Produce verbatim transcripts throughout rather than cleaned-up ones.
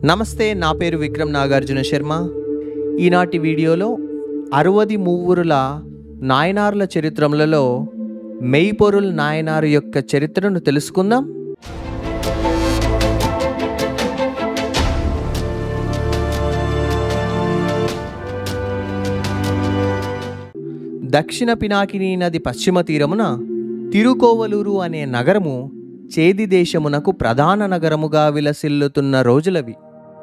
నమస్తే, నా పేరు విక్రమ్ నాగార్జున శర్మ. ఈనాటి వీడియోలో అరవది మూవురుల నాయనార్ల చరిత్రములలో మెయిపొరుల్ నాయనారు యొక్క చరిత్రను తెలుసుకుందాం. దక్షిణ పినాకిని నది పశ్చిమ తీరమున తిరుకోవలూరు అనే నగరము చేది దేశమునకు ప్రధాన నగరముగా విలసిల్లుతున్న రోజులవి.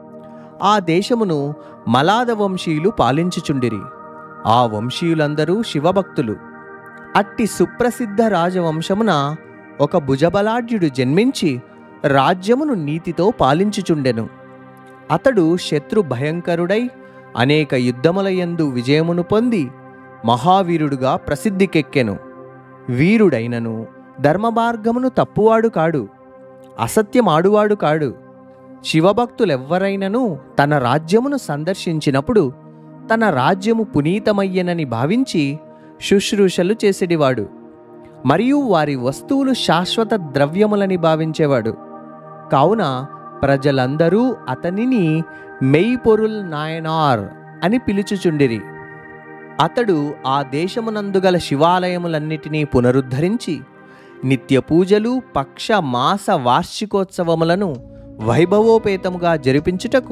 ఆ దేశమును మలాద వంశీయులు పాలించుచుండిరి. ఆ వంశీయులందరూ శివభక్తులు. అట్టి సుప్రసిద్ధ రాజవంశమున ఒక భుజబలాఢ్యుడు జన్మించి రాజ్యమును నీతితో పాలించుచుండెను. అతడు శత్రు భయంకరుడై అనేక యుద్ధములయందు విజయమును పొంది మహావీరుడుగా ప్రసిద్ధికెక్కెను. వీరుడైనను ధర్మమార్గమును తప్పువాడు కాడు, అసత్యమాడువాడు కాడు. శివభక్తులెవ్వరైనను తన రాజ్యమును సందర్శించినప్పుడు తన రాజ్యము పునీతమయ్యనని భావించి శుశ్రూషలు చేసేడివాడు, మరియు వారి వస్తువులు శాశ్వత ద్రవ్యములని భావించేవాడు. కావున ప్రజలందరూ అతనిని మెయిపొరుల్ నాయనార్ అని పిలుచుచుండిరి. అతడు ఆ దేశమునందుగల శివాలయములన్నిటినీ పునరుద్ధరించి నిత్య పూజలు, పక్ష మాస వార్షికోత్సవములను వైభవోపేతముగా జరిపించుటకు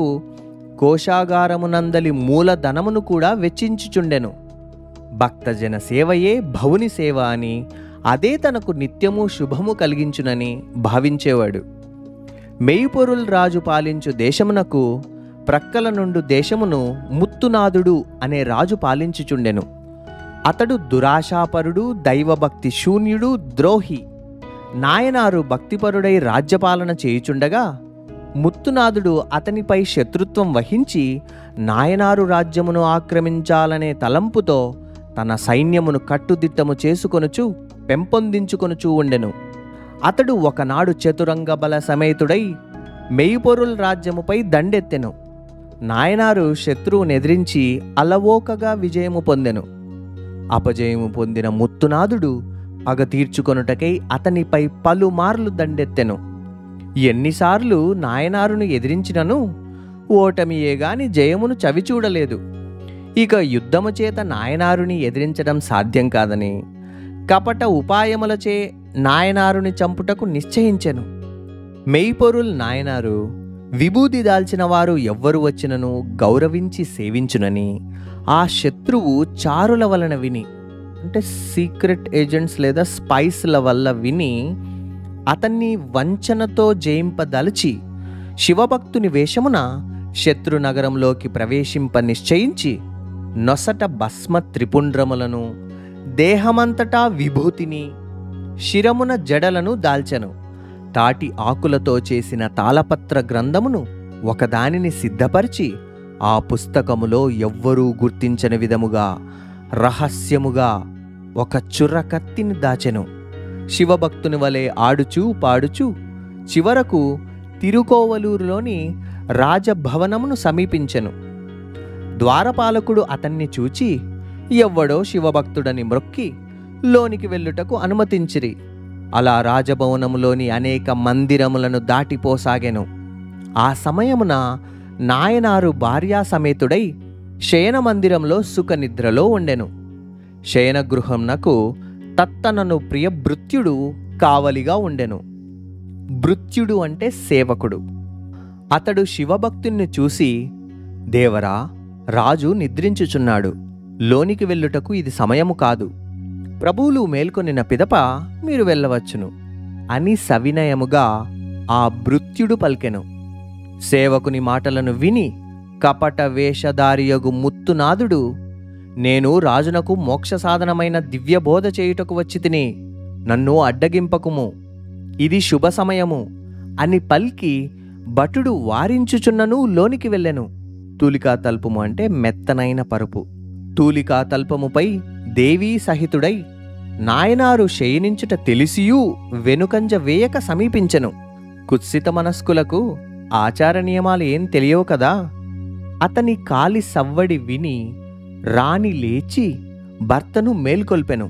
కోశాగారమునందలి మూలధనమును కూడా వెచ్చించుచుండెను. భక్తజన సేవయే భవుని సేవ అని, అదే తనకు నిత్యము శుభము కలిగించునని భావించేవాడు. మెయిపొరుల్ రాజు పాలించు దేశమునకు ప్రక్కల నుండు దేశమును ముత్తునాదుడు అనే రాజు పాలించుచుండెను. అతడు దురాశాపరుడు, దైవభక్తి శూన్యుడు, ద్రోహి. నాయనారు భక్తిపరుడై రాజ్యపాలన చేయుచుండగా ముత్తునాదుడు అతనిపై శత్రుత్వం వహించి నాయనారు రాజ్యమును ఆక్రమించాలనే తలంపుతో తన సైన్యమును కట్టుదిట్టము చేసుకొనుచు పెంపొందించుకొనుచూ ఉండెను. అతడు ఒకనాడు చతురంగ బల సమేతుడై మెయిపొరుల్ రాజ్యముపై దండెత్తెను. నాయనారు శత్రువును ఎదిరించి అలవోకగా విజయము పొందెను. అపజయము పొందిన ముత్తునాదుడు పగ తీర్చుకొనుటకై అతనిపై పలుమార్లు దండెత్తెను. ఎన్నిసార్లు నాయనారును ఎదిరించినను ఓటమియే గాని జయమును చవిచూడలేదు. ఇక యుద్ధము చేత నాయనారుని ఎదిరించడం సాధ్యం కాదని కపట ఉపాయములచే నాయనారుని చంపుటకు నిశ్చయించెను. మెయిపొరుల్ నాయనారు విభూది దాల్చిన వారు ఎవ్వరు వచ్చినను గౌరవించి సేవించునని ఆ శత్రువు చారుల వలన విని, అంటే సీక్రెట్ ఏజెంట్స్ లేదా స్పైస్ల వల్ల విని అతన్ని వంచనతో జయింపదలచి శివభక్తుని వేషమున శత్రు నగరంలోకి ప్రవేశింప నిశ్చయించి నొసట భస్మ త్రిపుండ్రములను, దేహమంతటా విభూతిని, శిరమున జడలను దాల్చెను. తాటి ఆకులతో చేసిన తాళపత్ర గ్రంథమును ఒకదానిని సిద్ధపరిచి ఆ పుస్తకములో ఎవ్వరూ గుర్తించని విధముగా రహస్యముగా ఒక చుర్రకత్తిని దాచెను. శివభక్తుని వలె ఆడుచూ పాడుచూ చివరకు తిరుకోవలూరులోని రాజభవనమును సమీపించెను. ద్వారపాలకుడు అతన్ని చూచి ఎవ్వడో శివభక్తుడని మ్రొక్కి లోనికి వెళ్ళుటకు అనుమతించిరి. అలా రాజభవనములోని అనేక మందిరములను దాటిపోసాగెను. ఆ సమయమున నాయనారు భార్యా సమేతుడై శయన మందిరంలో సుఖనిద్రలో ఉండెను. శయనగృహంనకు తత్తనను ప్రియ భృత్యుడు కావలిగా ఉండెను. భృత్యుడు అంటే సేవకుడు. అతడు శివభక్తుణ్ణి చూసి, దేవరా, రాజు నిద్రించుచున్నాడు, లోనికి వెళ్ళుటకు ఇది సమయము కాదు. ప్రభువులు మేల్కొనిన పిదప మీరు వెళ్ళవచ్చును అని సవినయముగా ఆ భృత్యుడు పలికెను. సేవకుని మాటలను విని కపట వేషధారియగు ముత్తునాదుడు, నేను రాజునకు మోక్ష సాధనమైన దివ్యబోధ చేయుటకు వచ్చి తిని, నన్ను అడ్డగింపకుము, ఇది శుభ సమయము అని పల్కి భటుడు వారించుచున్నను లోనికి వెళ్ళెను. తూలికా తల్పము అంటే మెత్తనైన పరుపు. తూలికా తల్పముపై దేవీ సహితుడై నాయనారు శయనించుట తెలిసియూ వెనుకంజ వేయక సమీపించెను. కుత్సిత మనస్కులకు ఆచార నియమాలు ఏం తెలియవు కదా. అతని కాలి సవ్వడి విని రాణి లేచి భర్తను మేల్కొల్పెను.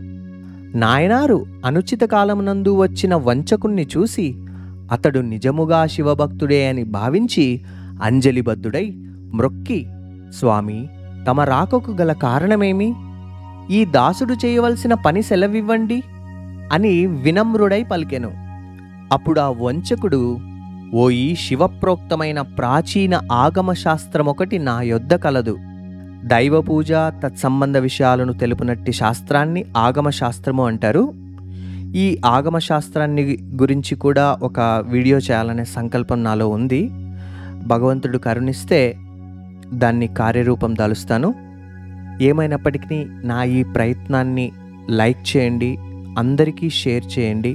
నాయనారు అనుచిత కాలమునందు వచ్చిన వంచకుణ్ణి చూసి అతడు నిజముగా శివభక్తుడే అని భావించి అంజలిబద్ధుడై మ్రొక్కి, స్వామి, తమ రాకకు గల కారణమేమి? ఈ దాసుడు చేయవలసిన పని సెలవివ్వండి అని వినమ్రుడై పలికెను. అప్పుడు ఆ వంచకుడు, ఓయి శివప్రోక్తమైన ప్రాచీన ఆగమ శాస్త్రమొకటి నా యొద్ద కలదు. దైవపూజ తత్సంబంధ విషయాలను తెలుపునట్టి శాస్త్రాన్ని ఆగమ శాస్త్రము అంటారు. ఈ ఆగమ శాస్త్రాన్ని గురించి కూడా ఒక వీడియో చేయాలనే సంకల్పం నాలో ఉంది. భగవంతుడు కరుణిస్తే దాన్ని కార్యరూపం దాలుస్తాను. ఏమైనప్పటికీ నా ఈ ప్రయత్నాన్ని లైక్ చేయండి, అందరికీ షేర్ చేయండి.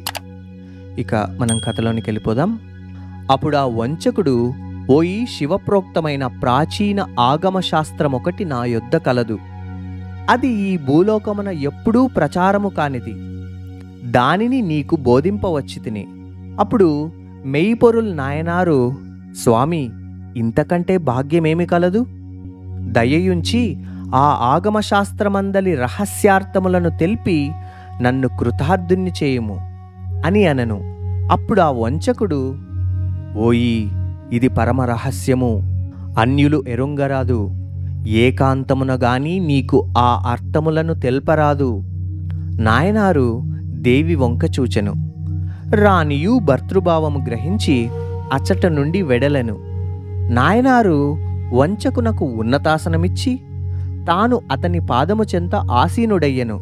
ఇక మనం కథలోనికి వెళ్ళిపోదాం. అప్పుడు ఆ వంచకుడు, ఓయి శివప్రోక్తమైన ప్రాచీన ఆగమ శాస్త్రం ఒకటి నా యొద్ద కలదు. అది ఈ భూలోకమున ఎప్పుడూ ప్రచారము కానిది. దానిని నీకు బోధింపవచ్చి తిని. అప్పుడు మెయిపొరుల్ నాయనారు, స్వామి, ఇంతకంటే భాగ్యమేమి కలదు? దయయుంచి ఆ ఆగమ శాస్త్రమందలి రహస్యార్థములను తెలిపి నన్ను కృతార్థుణ్ణి చేయుము అని అనను. అప్పుడు ఆ వంచకుడు, ఓయి, ఇది పరమ రహస్యము, అన్యులు ఎరుంగరాదు. ఏకాంతమున గాని నీకు ఆ అర్థములను తెల్పరాదు. నాయనారు దేవి వంక చూచెను. రాణియు భర్తృభావము గ్రహించి అచ్చట నుండి వెడలెను. నాయనారు వంచకునకు ఉన్నతాసనమిచ్చి తాను అతని పాదము చెంత ఆసీనుడయ్యెను.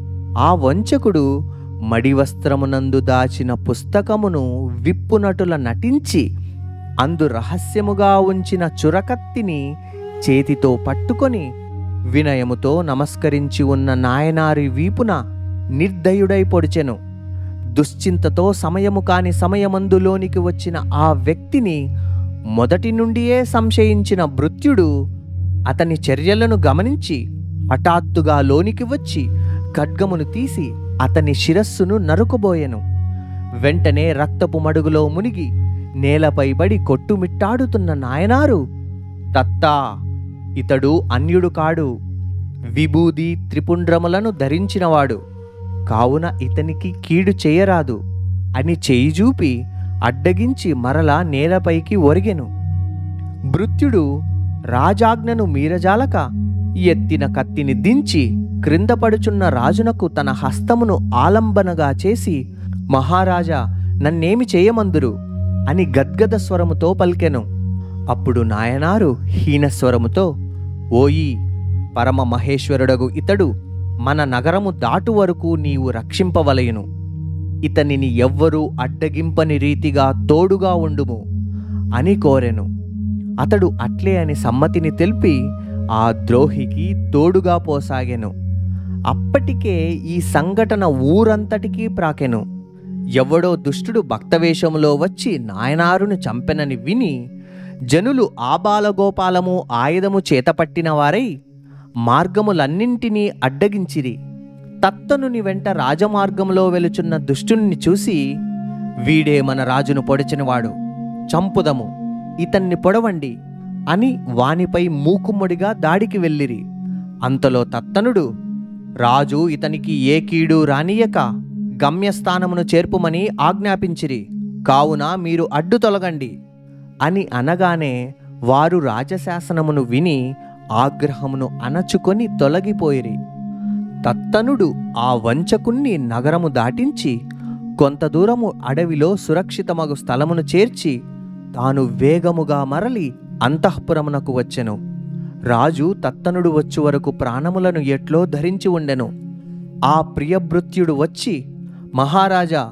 ఆ వంచకుడు మడివస్త్రమునందు దాచిన పుస్తకమును విప్పునటుల నటించి అందు రహస్యముగా ఉంచిన చురకత్తిని చేతితో పట్టుకొని వినయముతో నమస్కరించి ఉన్న నాయనారి వీపున నిర్దయుడై పొడిచెను. దుశ్చింతతో సమయము కాని సమయమందులోనికి వచ్చిన ఆ వ్యక్తిని మొదటి నుండియే సంశయించిన భృత్యుడు అతని చర్యలను గమనించి హఠాత్తుగా లోనికి వచ్చి ఖడ్గమును తీసి అతని శిరస్సును నరుకుబోయెను. వెంటనే రక్తపు మడుగులో మునిగి నేలపై పడి కొట్టుమిట్టాడుతున్న నాయనారు, తత్తా, ఇతడు అన్యుడు కాడు, విభూది త్రిపుండ్రములను ధరించినవాడు, కావున ఇతనికి కీడు చేయరాదు అని చేయి చూపి అడ్డగించి మరలా నేలపైకి ఒరిగెను. భృత్యుడు రాజాజ్ఞను మీరజాలక ఎత్తిన కత్తిని దించి క్రింద పడుచున్న రాజునకు తన హస్తమును ఆలంబనగా చేసి, మహారాజా, నన్నేమి చేయమందురు అని గద్గద స్వరముతో పలికెను. అప్పుడు నాయనారు హీనస్వరముతో, ఓయి, పరమ మహేశ్వరుడగు ఇతడు మన నగరము దాటు వరకు నీవు రక్షింపవలయును. ఇతనిని ఎవ్వరూ అడ్డగింపని రీతిగా తోడుగా ఉండుము అని కోరెను. అతడు అట్లే అని సమ్మతిని తెలిపి ఆ ద్రోహికి తోడుగా పోసాగెను. అప్పటికే ఈ సంఘటన ఊరంతటికీ ప్రాకెను. ఎవడో దుష్టుడు భక్తవేషములో వచ్చి నాయనారును చంపెనని విని జనులు ఆబాలగోపాలము ఆయుధము చేతపట్టిన వారై మార్గములన్నింటినీ అడ్డగించిరి. తత్తనుని వెంట రాజమార్గంలో వెలుచున్న దుష్టుణ్ణి చూసి, వీడే మన రాజును పొడిచినవాడు, చంపుదము, ఇతన్ని పొడవండి అని వానిపై మూకుమ్మడిగా దాడికి వెళ్ళిరి. అంతలో తత్తనుడు, రాజు ఇతనికి ఏ కీడు రానియక గమ్యస్థానమును చేర్పుమని ఆజ్ఞాపించిరి, కావున మీరు అడ్డు తొలగండి అని అనగానే వారు రాజశాసనమును విని ఆగ్రహమును అణచుకొని తొలగిపోయిరి. తత్తనుడు ఆ వంచకుణ్ణి నగరము దాటించి కొంత దూరము అడవిలో సురక్షితమగు స్థలమును చేర్చి తాను వేగముగా మరలి అంతఃపురమునకు వచ్చెను. రాజు తత్తనుడు వచ్చు వరకు ప్రాణములను ఎట్లో ధరించి ఉండెను. ఆ ప్రియభృత్యుడు వచ్చి, మహారాజా,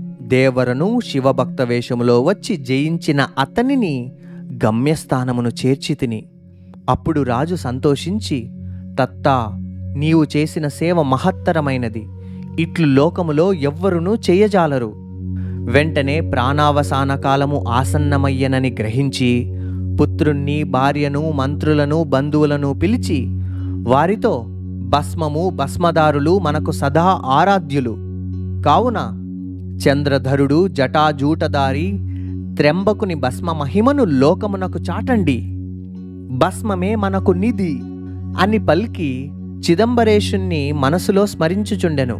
దేవరను శివభక్త వేషములో వచ్చి జయించిన అతనిని గమ్యస్థానమును చేర్చితిని. అప్పుడు రాజు సంతోషించి, తత్తా, నీవు చేసిన సేవ మహత్తరమైనది, ఇట్లు లోకములో ఎవ్వరునూ చేయజాలరు. వెంటనే ప్రాణావసాన కాలము ఆసన్నమయ్యనని గ్రహించి పుత్రుణ్ణి, భార్యను, మంత్రులను, బంధువులను పిలిచి వారితో, భస్మము భస్మదారులు మనకు సదా ఆరాధ్యులు, కావున చంద్రధరుడు జటాజూటదారి త్ర్యంబకుని భస్మ మహిమను లోకమునకు చాటండి, భస్మమే మనకు నిధి అని పలికి చిదంబరేశుణ్ణి మనసులో స్మరించుచుండెను.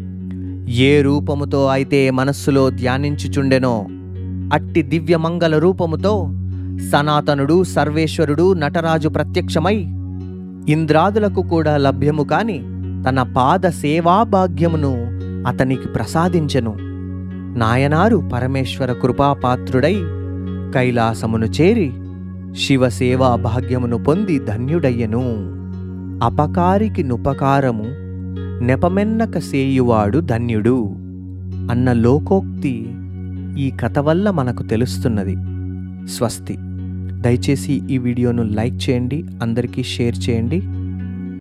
ఏ రూపముతో అయితే మనస్సులో ధ్యానించుచుండెనో అట్టి దివ్యమంగళ రూపముతో సనాతనుడు సర్వేశ్వరుడు నటరాజు ప్రత్యక్షమై ఇంద్రాదులకు కూడా లభ్యము కాని తన పాద సేవా భాగ్యమును అతనికి ప్రసాదించెను. నాయనారు పరమేశ్వర కృపాపాత్రుడై కైలాసమును చేరి శివసేవా భాగ్యమును పొంది ధన్యుడయ్యెను. అపకారికి నుపకారము నెపమెన్నక సేయువాడు ధన్యుడు అన్న లోకోక్తి ఈ కథ వల్ల మనకు తెలుస్తున్నది. స్వస్తి. దయచేసి ఈ వీడియోను లైక్ చేయండి, అందరికీ షేర్ చేయండి.